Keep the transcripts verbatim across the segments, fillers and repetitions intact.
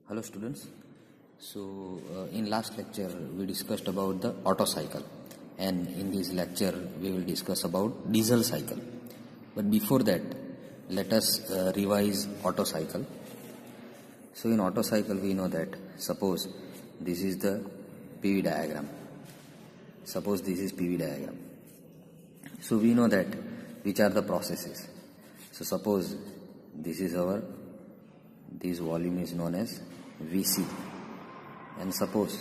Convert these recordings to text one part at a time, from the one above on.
Hello students. So uh, in last lecture we discussed about the Otto cycle, and in this lecture we will discuss about diesel cycle. But before that, let us uh, revise Otto cycle. So in Otto cycle we know that suppose this is the P V diagram. Suppose this is P V diagram. So we know that which are the processes. So suppose this is our this volume is known as V C, and suppose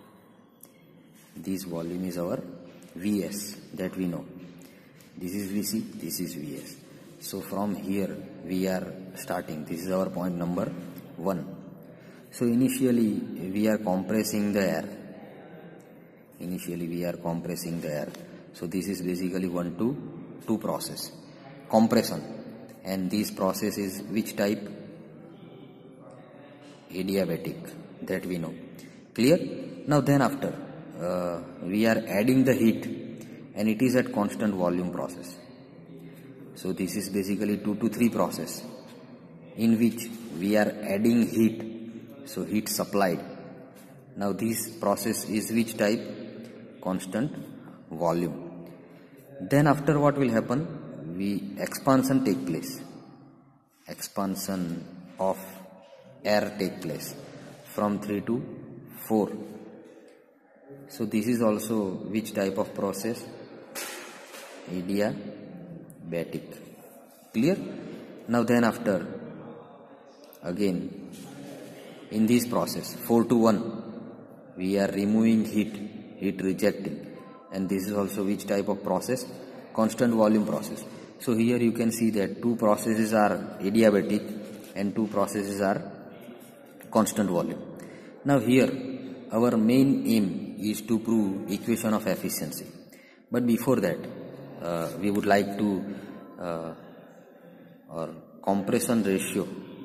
this volume is our V S, that we know. This is V C, this is V S. So from here we are starting. This is our point number one. So initially we are compressing the air. Initially we are compressing the air. So this is basically one to two process, compression, and this process is which type? Adiabatic, that we know. Clear? Now then after uh, we are adding the heat, and it is at constant volume process. So this is basically two to three process in which we are adding heat. So heat supplied. Now this process is which type? Constant volume. Then after what will happen? We expansion take place. Expansion of air take place from three to four. So this is also which type of process? Adiabatic. Clear? Now then after again in this process four to one we are removing heat, heat rejecting, and this is also which type of process? Constant volume process. So here you can see that two processes are adiabatic and two processes are constant volume. Now here our main aim is to prove equation of efficiency, but before that uh, we would like to uh, or compression ratio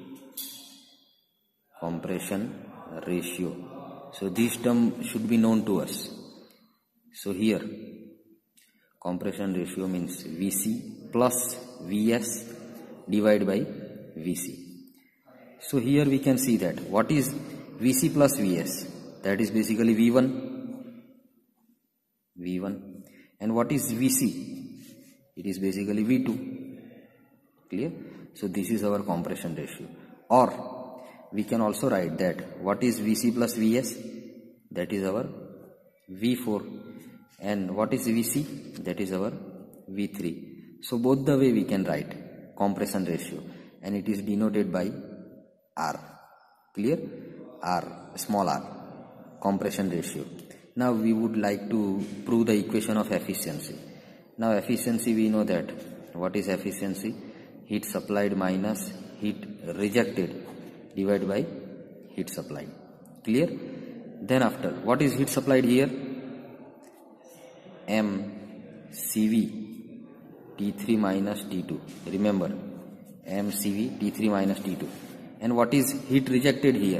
compression ratio. So this term should be known to us. So here compression ratio means V C plus V S divided by V C. So here we can see that what is V C plus V S? That is basically V one. V one. And what is V C? It is basically V two. Clear? So this is our compression ratio. Or we can also write that what is V C plus V S? That is our V four. And what is V C? That is our V three. So both the way we can write compression ratio, and it is denoted by R. Clear? R, small r, compression ratio. Now we would like to prove the equation of efficiency. Now efficiency, we know that what is efficiency? Heat supplied minus heat rejected divided by heat supplied. Clear? Then after, what is heat supplied here? M C V T three minus T two. Remember, M C V T three minus T two. And what is heat rejected here?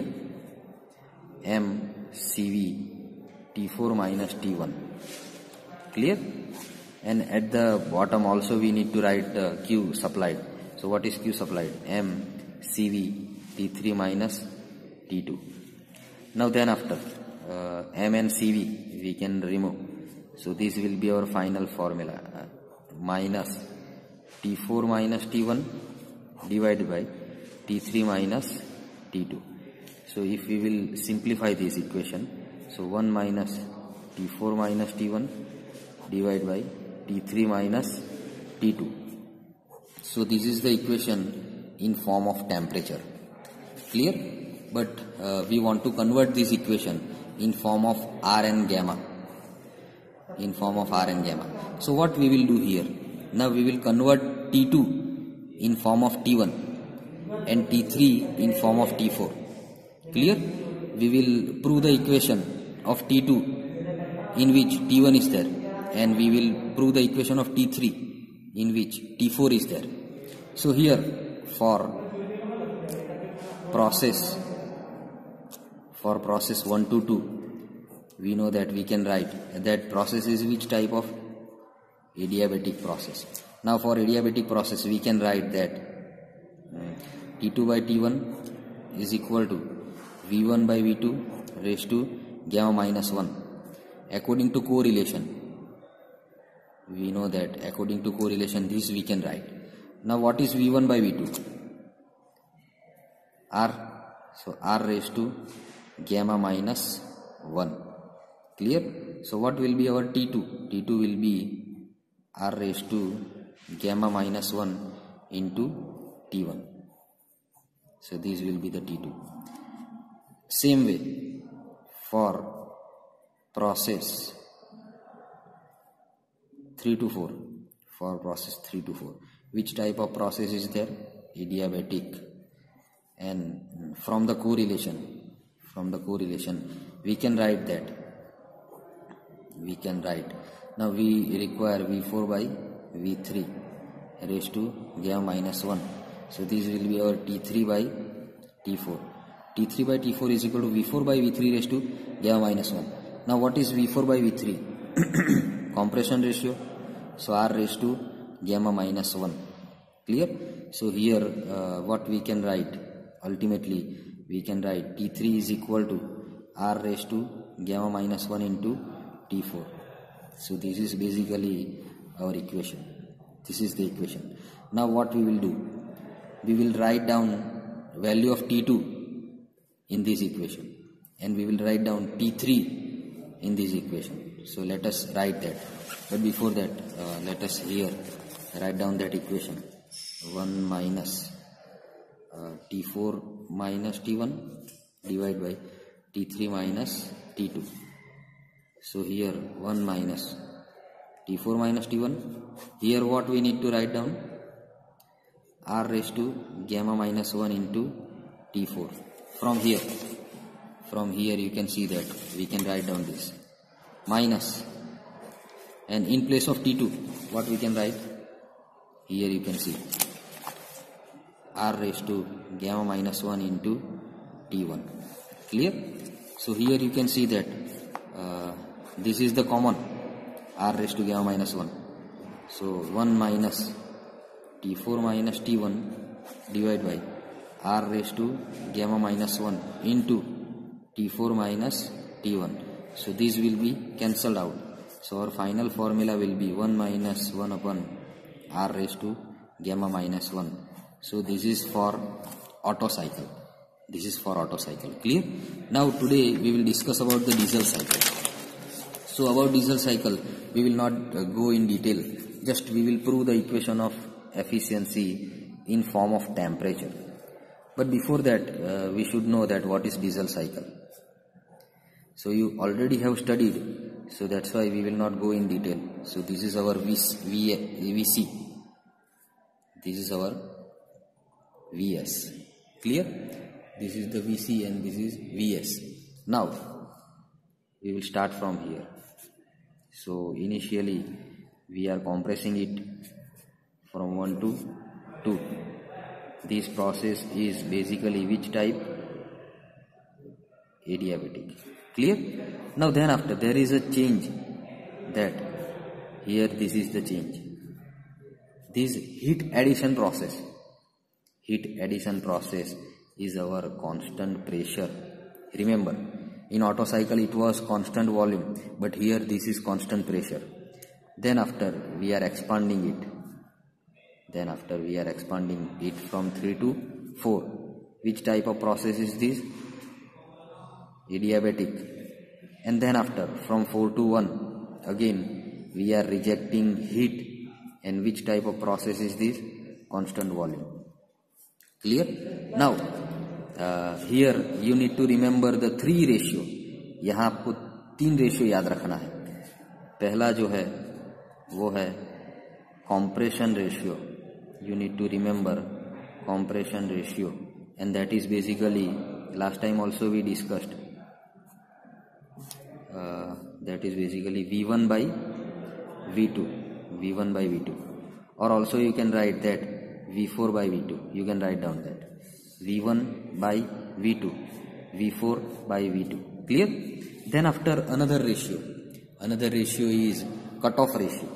M C V T four minus T one. Clear? And at the bottom also we need to write the Q supplied. So what is Q supplied? M C V T three minus T two. Now then after uh, M and C V we can remove. So this will be our final formula, uh, minus T four minus T one divided by T three minus T two. So if we will simplify this equation, so one minus T four minus T one divided by T three minus T two. So this is the equation in form of temperature. Clear? But uh, we want to convert this equation in form of R and gamma. In form of R and gamma. So what we will do here? Now we will convert T two in form of T one and T three in form of T four. Clear? We will prove the equation of T two in which T one is there, and we will prove the equation of T three in which T four is there. So here for process for process one to two, we know that we can write that process is which type of? Adiabatic process. Now for adiabatic process we can write that T two by T one is equal to V one by V two raised to gamma minus one. According to correlation, we know that according to correlation this we can write. Now what is V one by V two? R. So R raised to gamma minus one. Clear? So what will be our T two? T two will be R raised to gamma minus one into T one. So this will be the T two. Same way for process three to four. For process three to four. Which type of process is there? Adiabatic. And from the correlation, from the correlation, we can write that. We can write. Now we require V four by V three raised to gamma minus one. So this will be our T three by T four. T three by T four is equal to V four by V three raised to gamma minus one. Now what is V four by V three? Compression ratio. So R raised to gamma minus one. Clear? So here uh, what we can write? Ultimately we can write T three is equal to R raised to gamma minus one into T four. So this is basically our equation. This is the equation. Now what we will do? We will write down value of T two in this equation, and we will write down T three in this equation. So let us write that. But before that, uh, let us here write down that equation. one minus uh, T four minus T one divided by T three minus T two. So here one minus T four minus T one. Here what we need to write down? R raised to gamma minus one into T four. From here, from here you can see that we can write down this minus, and in place of T two, what we can write? Here you can see R raised to gamma minus one into T one. Clear? So here you can see that uh, this is the common R raised to gamma minus one. So one minus T four minus T one divided by R raised to gamma minus one into T four minus T one. So this will be cancelled out. So our final formula will be one minus one upon R raised to gamma minus one. So this is for Otto cycle. This is for Otto cycle. Clear? Now today we will discuss about the diesel cycle. So about diesel cycle we will not uh, go in detail. Just we will prove the equation of efficiency in form of temperature. But before that uh, we should know that what is diesel cycle. So you already have studied, so that's why we will not go in detail. So this is our V C. This is our V S. Clear? This is the V C and this is V S. Now we will start from here. So initially we are compressing it from one to two. This process is basically which type? Adiabatic. Clear? Now then after there is a change, that here this is the change. This heat addition process. Heat addition process is our constant pressure. Remember, in Otto cycle it was constant volume, but here this is constant pressure. Then after we are expanding it. Then after we are expanding it from three to four. Which type of process is this? Adiabatic. And then after from four to one, again we are rejecting heat. And which type of process is this? Constant volume. Clear? Now uh, here you need to remember the three ratio. यहाँ आपको तीन ratio याद रखना है. पहला जो है वो है compression ratio. You need to remember compression ratio, and that is basically, last time also we discussed, uh, that is basically V one by V two, V one by V two, or also you can write that V four by V two. You can write down that V one by V two, V four by V two. Clear? Then after another ratio, another ratio is cutoff ratio.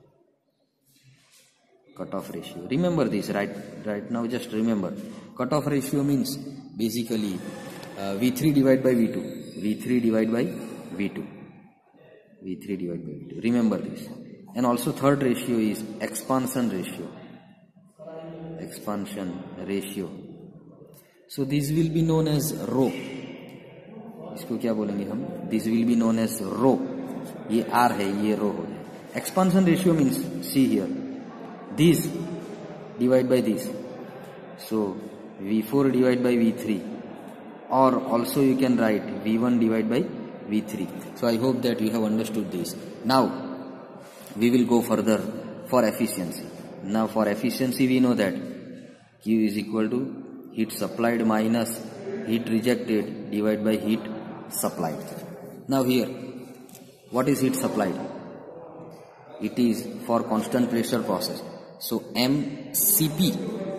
Cutoff ratio. Remember this right right now. Just remember, cutoff ratio means basically uh, V three divided by V two, V three divided by V two, V three divided by V two. Remember this. And also third ratio is expansion ratio, expansion ratio. So this will be known as rho. इसको क्या बोलेंगे हम? This will be known as rho. ये R है, ये rho हो जाए. Expansion ratio means, see here, this divided by this. So V four divided by V three, or also you can write V one divided by V three. So I hope that you have understood this. Now we will go further for efficiency. Now for efficiency we know that Q is equal to heat supplied minus heat rejected divided by heat supplied. Now here, what is heat supplied? It is for constant pressure process. So M C P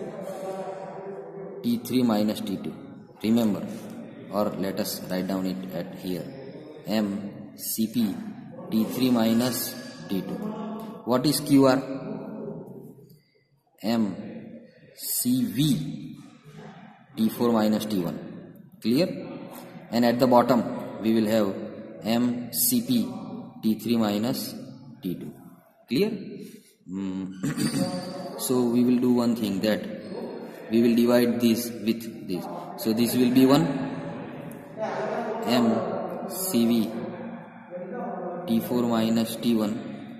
T three minus T two. Remember, or let us write down it at here. M C P T three minus T two. What is Q R? M C V T four minus T one. Clear? And at the bottom we will have M C P T three minus T two. Clear? Mm. So we will do one thing, that we will divide this with this. So this will be one M C V T four minus T one,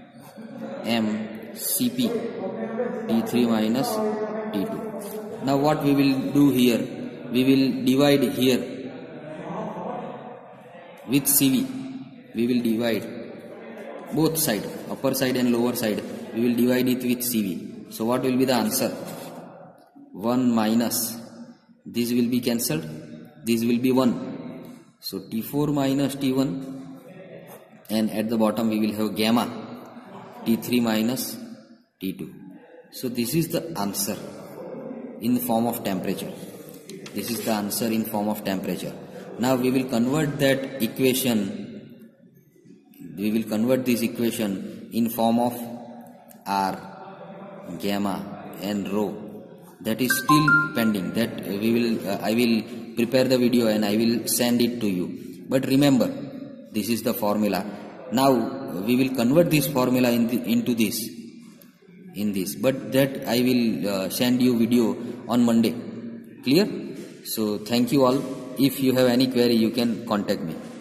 M C P T three minus T two. Now what we will do here, we will divide here with C V. We will divide both side, upper side and lower side, we will divide it with C V. So what will be the answer? one minus, this will be cancelled, this will be one. So T four minus T one, and at the bottom we will have gamma T three minus T two. So this is the answer in the form of temperature. This is the answer in form of temperature. Now we will convert that equation, we will convert this equation in form of R, gamma and rho. That is still pending. That we will, uh, I will prepare the video and I will send it to you. But remember, this is the formula. Now we will convert this formula in the, into this, in this. But that I will uh, send you video on Monday. Clear? So thank you all. If you have any query, you can contact me.